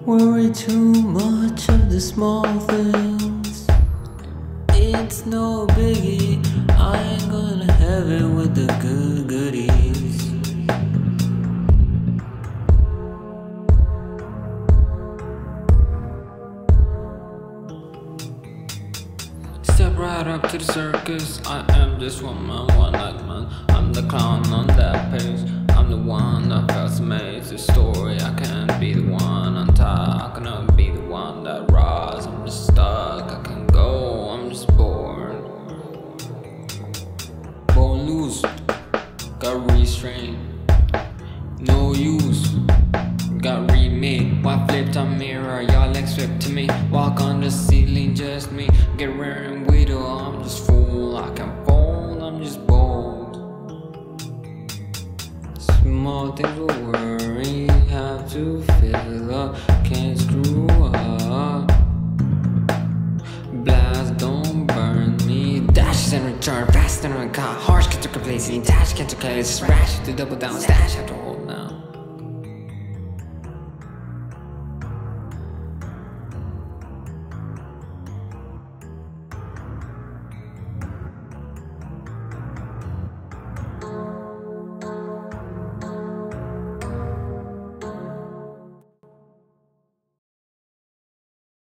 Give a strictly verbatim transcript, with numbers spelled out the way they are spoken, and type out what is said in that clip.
Worry too much of the small things. It's no biggie, I ain't gonna have it with the good goodies. Step right up to the circus, I am just one man, one night man. I'm the clown on that page, I'm the one that first made the story. I can't be the one on top, I cannot be the one that rise. I'm just stuck, I can't go, I'm just bored. Born loose, got restrained, no use, got remade. Why flipped on mirror, y'all like stripped to me. Walk on the ceiling, just me. Get rare and widow, I'm just fool. I can't fold, I'm just bold. Small things will worry, have to fill up, can't screw up. Blast don't burn me. Dashes and return, fast and car. Harsh get to complacent, dash get to close. Rash to double down, stash after